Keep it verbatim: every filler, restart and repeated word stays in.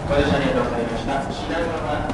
ご乗車ありがとうございました。品川